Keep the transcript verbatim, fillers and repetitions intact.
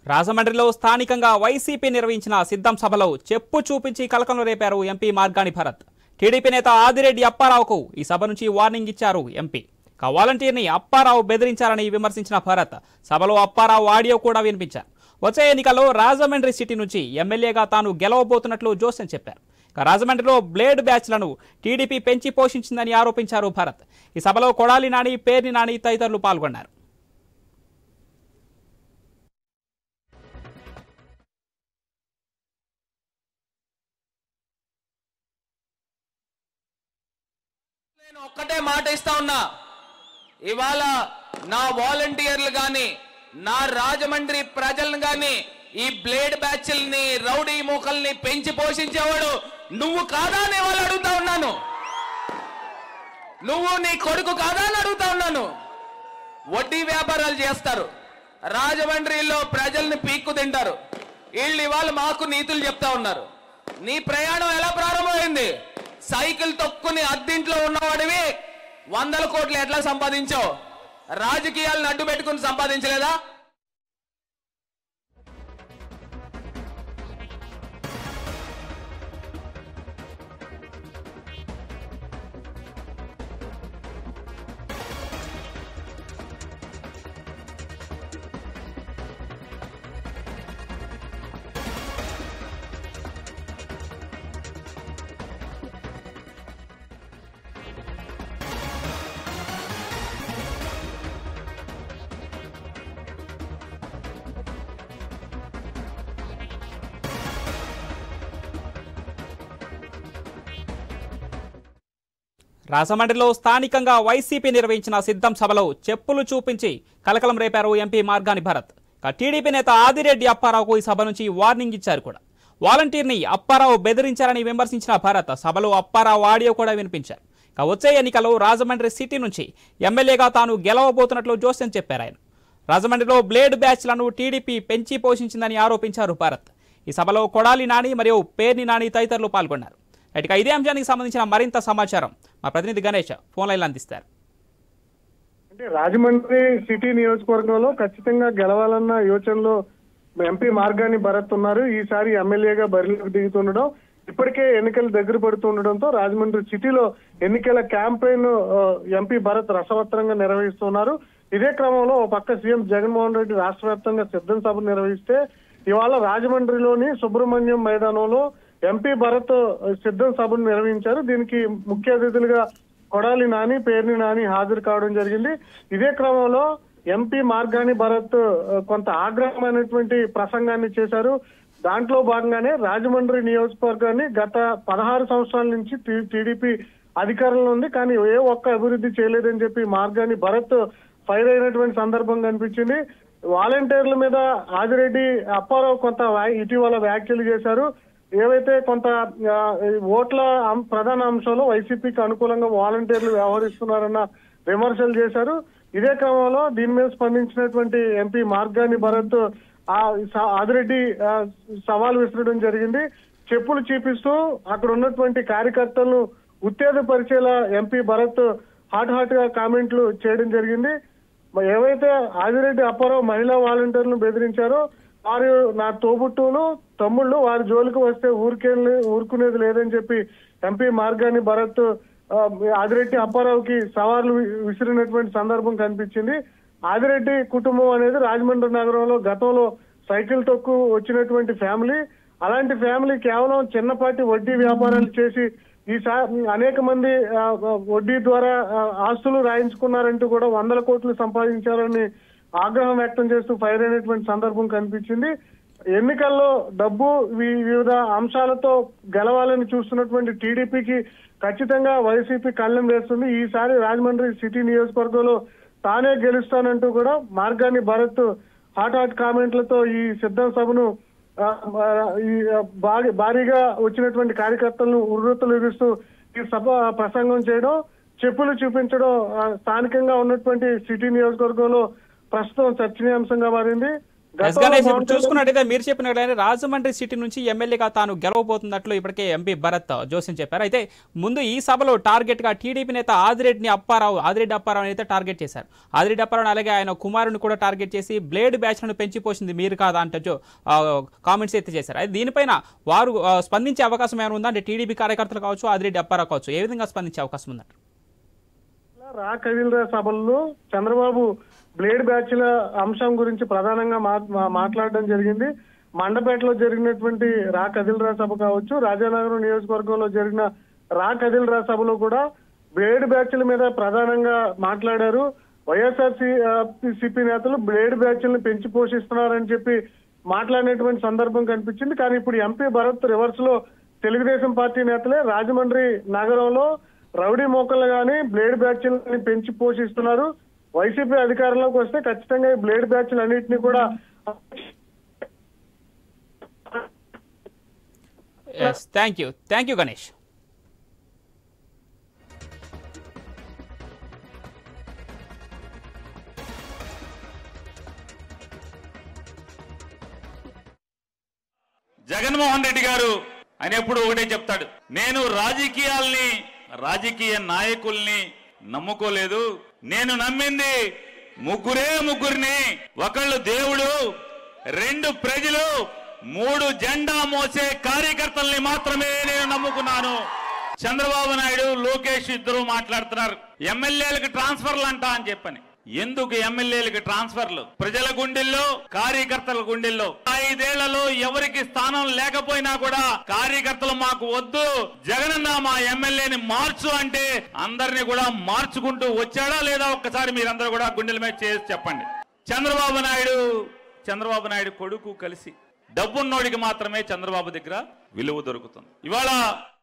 రాజమండ్రిలో స్థానికంగా వైసీపీ నిర్వహించిన సిద్ధం సభలో చెప్పు చూపించి కలకలం రేపారు ఎంపీ మార్గాని భరత్. టీడీపీ నేత ఆదిరెడ్డి అప్పారావుకు ఈ సభ నుంచి వార్నింగ్ ఇచ్చారు ఎంపీ. వాలంటీర్ని అప్పారావు బెదిరించారని విమర్శించిన భరత్ సభలో అప్పారావు ఆడియో కూడా వినిపించారు. వచ్చే ఎన్నికల్లో రాజమండ్రి సిటీ నుంచి ఎమ్మెల్యేగా తాను గెలవబోతున్నట్లు జోసెన్ చెప్పారు. రాజమండ్రిలో బ్లేడ్ బ్యాచ్లను టీడీపీ పెంచి పోషించిందని ఆరోపించారు భరత్. ఈ సభలో కొడాలి నాని, పేర్ని నాని తదితరులు పాల్గొన్నారు. నేను ఒక్కటే మాట ఇస్తా ఉన్నా, ఇవాళ నా వాలంటీర్లు గాని నా రాజమండ్రి ప్రజలను గాని ఈ బ్లేడ్ బ్యాచ్ల్ని రౌడీ మూకల్ని పెంచి పోషించేవాడు నువ్వు కాదా అని వాళ్ళు అడుగుతా ఉన్నాను. నువ్వు నీ కొడుకు కాదా అని అడుగుతా ఉన్నాను. వడ్డీ వ్యాపారాలు చేస్తారు, రాజమండ్రిలో ప్రజల్ని పీక్కు తింటారు. వీళ్ళు ఇవాళ మాకు నీతులు చెప్తా ఉన్నారు. నీ ప్రయాణం ఎలా ప్రారంభమైంది? సైకిల్ తొక్కుని అద్దింట్లో ఉన్నవాడివి వందల కోట్లు ఎట్లా సంపాదించావు? రాజకీయాలను అడ్డు పెట్టుకుని సంపాదించలేదా? రాజమండ్రిలో స్థానికంగా వైసీపీ నిర్వహించిన సిద్ధం సభలో చెప్పులు చూపించి కలకలం రేపారు ఎంపీ మార్గాని భరత్. టీడీపీ నేత ఆదిరెడ్డి అప్పారావుకు ఈ సభ నుంచి వార్నింగ్ ఇచ్చారు కూడా. వాలంటీర్ని అప్పారావు బెదిరించారని విమర్శించిన భరత్ సభలో అప్పారావు ఆడియో కూడా వినిపించారు. వచ్చే ఎన్నికల్లో రాజమండ్రి సిటీ నుంచి ఎమ్మెల్యేగా తాను గెలవబోతున్నట్లు జోసెన్ చెప్పారు. ఆయన రాజమండ్రిలో బ్లేడ్ బ్యాచ్లను టీడీపీ పెంచి పోషించిందని ఆరోపించారు భరత్. ఈ సభలో కొడాలి నాని మరియు పేర్ని నాని తదితరులు పాల్గొన్నారు. ఇక ఇదే అంశానికి సంబంధించిన మరింత సమాచారం మా ప్రతినిధి గణేష్ ఫోన్ లైన్లో అందిస్తారు. అంటే రాజమండ్రి సిటీ నియోజకవర్గంలో ఖచ్చితంగా గెలవాలన్న యోచనలో ఎంపీ మార్గాని భరత్ ఉన్నారు. ఈసారి ఎమ్మెల్యేగా బరిలోకి దిగుతుండడం, ఇప్పటికే ఎన్నికలు దగ్గర పడుతుండడంతో రాజమండ్రి సిటీలో ఎన్నికల క్యాంపెయిన్ ఎంపీ భరత్ రసవత్తరంగా నిర్వహిస్తున్నారు. ఇదే క్రమంలో ఒక పక్క సీఎం జగన్మోహన్ రెడ్డి రాష్ట్ర వ్యాప్తంగా సిద్ధం సభ నిర్వహిస్తే ఇవాళ రాజమండ్రిలోని సుబ్రహ్మణ్యం మైదానంలో ఎంపీ భరత్ సిద్ధం సభను నిర్వహించారు. దీనికి ముఖ్య అతిథులుగా కొడాలి నాని, పేర్ని నాని హాజరు కావడం జరిగింది. ఇదే క్రమంలో ఎంపీ మార్గాని భరత్ కొంత ఆగ్రహమైనటువంటి ప్రసంగాన్ని చేశారు. దాంట్లో భాగంగానే రాజమండ్రి నియోజకవర్గాన్ని గత పదహారు సంవత్సరాల నుంచి టీడీపీ అధికారంలో ఉంది, కానీ ఏ ఒక్క అభివృద్ధి చేయలేదని చెప్పి మార్గాని భరత్ ఫైర్ అయినటువంటి సందర్భం కనిపించింది. వాలంటీర్ల మీద ఆదిరెడ్డి అప్పారావు కొంత ఇటీవల వ్యాఖ్యలు చేశారు. ఏవైతే కొంత ఓట్ల ప్రధాన అంశంలో వైసీపీకి అనుకూలంగా వాలంటీర్లు వ్యవహరిస్తున్నారన్న విమర్శలు చేశారు. ఇదే క్రమంలో దీని మీద స్పందించినటువంటి ఎంపీ మార్గాని భరత్ ఆ ఆదిరెడ్డి సవాల్ విసరడం జరిగింది. చెప్పులు చూపిస్తూ అక్కడ ఉన్నటువంటి కార్యకర్తలను ఉత్తేజపరిచేలా ఎంపీ భరత్ హాట్ హాట్ గా కామెంట్లు చేయడం జరిగింది. ఏవైతే ఆదిరెడ్డి అప్పారావు మహిళా వాలంటీర్లను బెదిరించారో వారు నా తోబుట్టువులు తమ్ముళ్ళు, వారి జోలికి వస్తే ఊరికే ఊరుకునేది లేదని చెప్పి ఎంపీ మార్గాని భరత్ ఆదిరెడ్డి అప్పారావుకి సవాళ్లు విసిరినటువంటి సందర్భం కనిపించింది. ఆదిరెడ్డి కుటుంబం అనేది రాజమండ్రి నగరంలో గతంలో సైకిల్ తొక్కు వచ్చినటువంటి ఫ్యామిలీ. అలాంటి ఫ్యామిలీ కేవలం చిన్నపాటి వడ్డీ వ్యాపారాలు చేసి ఈసారి అనేక మంది వడ్డీ ద్వారా ఆస్తులు రాయించుకున్నారంటూ కూడా వందల కోట్లు సంపాదించారని ఆగ్రహం వ్యక్తం చేస్తూ ఫైర్ అయినటువంటి సందర్భం కనిపించింది. ఎన్నికల్లో డబ్బు వివిధ అంశాలతో గెలవాలని చూస్తున్నటువంటి టీడీపీకి ఖచ్చితంగా వైసీపీ కళ్ళెం వేస్తుంది. ఈసారి రాజమండ్రి సిటీ నియోజకవర్గంలో తానే గెలుస్తానంటూ కూడా మార్గాని భరత్ హాట్ హాట్ కామెంట్లతో ఈ సిద్ధం సభను ఈ భారీగా వచ్చినటువంటి కార్యకర్తలను ఉర్రూతలుగిస్తూ ఈ సభ ప్రసంగం చేయడం, చెప్పులు చూపించడం స్థానికంగా ఉన్నటువంటి సిటీ నియోజకవర్గంలో ప్రస్తుతం చర్చనీయాంశంగా మారింది. ఎస్ గణేష్, ఇప్పుడు చూసుకున్నట్టయితే మీరు చెప్పినట్లయితే రాజమండ్రి సిటీ నుంచి ఎమ్మెల్యేగా తాను గెలవబోతున్నట్లు ఇప్పటికే ఎంపీ భరత్ జోస్యం చెప్పారు. అయితే ముందు ఈ సభలో టార్గెట్ గా టీడీపీ నేత ఆదిరెడ్డిని అప్పారావు ఆదిరెడ్డి అప్పారావు అయితే టార్గెట్ చేశారు. ఆదిరెడ్డి అప్పారావు అలాగే ఆయన కుమారుని కూడా టార్గెట్ చేసి బ్లేడ్ బ్యాచ్ లను పెంచి పోసింది మీరు కాదా అంటే కామెంట్స్ అయితే చేశారు. అయితే దీనిపైన వారు స్పందించే అవకాశం ఏమైనా ఉందా? అంటే టీడీపీ కార్యకర్తలు కావచ్చు, ఆదిరెడ్డి అప్పారావు కావచ్చు, ఏ విధంగా స్పందించే అవకాశం ఉందంట? రా కదిలిరా సభల్లో చంద్రబాబు బ్లేడ్ బ్యాచ్ల అంశం గురించి ప్రధానంగా మాట్లాడడం జరిగింది. మండపేటలో జరిగినటువంటి రా కదిలిరా సభ కావచ్చు, రాజానగరం నియోజకవర్గంలో జరిగిన రా కదిలిరా సభలో కూడా బ్లేడ్ బ్యాచ్ల మీద ప్రధానంగా మాట్లాడారు. వైఎస్ఆర్ సిపి నేతలు బ్లేడ్ బ్యాచ్లను పెంచి పోషిస్తున్నారని చెప్పి మాట్లాడినటువంటి సందర్భం కనిపించింది. కానీ ఇప్పుడు ఎంపీ భరత్ రివర్స్ లో తెలుగుదేశం పార్టీ నేతలే రాజమండ్రి నగరంలో రౌడీ మోకళ్ళు గాని బ్లేడ్ బ్యాచ్లని పెంచి పోషిస్తున్నారు. వైసీపీ అధికారంలోకి వస్తే ఖచ్చితంగా ఈ బ్లేడ్ బ్యాచ్లు అన్నింటినీ కూడా thank you thank you Ganesh. Jaganmohan Reddy గారు ఆయన ఎప్పుడు ఒకటే చెప్తాడు, నేను రాజకీయాల్ని రాజకీయ నాయకుల్ని నమ్ముకోలేదు, నేను నమ్మింది ముగ్గురే ముగ్గురిని, ఒకళ్ళు దేవుడు, రెండు ప్రజలు, మూడు జెండా మోసే కార్యకర్తల్ని మాత్రమే నేను నమ్ముకున్నాను. చంద్రబాబు నాయుడు లోకేష్ ఇద్దరు మాట్లాడుతున్నారు ఎమ్మెల్యేలకు ట్రాన్స్ఫర్లు అంట అని చెప్పని. ఎందుకు ఎమ్మెల్యేలకు ట్రాన్స్ఫర్లు? ప్రజల గుండెల్లో, కార్యకర్తల గుండెల్లో ఐదేళ్లలో ఎవరికి స్థానం లేకపోయినా కూడా కార్యకర్తలు మాకు వద్దు, జగనన్న మా ఎమ్మెల్యేని మార్చు అంటే అందరినీ కూడా మార్చుకుంటూ వచ్చాడా లేదా ఒక్కసారి మీరందరూ కూడా గుండెల మీద చేసి చెప్పండి. చంద్రబాబు నాయుడు చంద్రబాబు నాయుడు కొడుకు కలిసి డబ్బున్నోడికి మాత్రమే చంద్రబాబు దగ్గర విలువ దొరుకుతుంది. ఇవాళ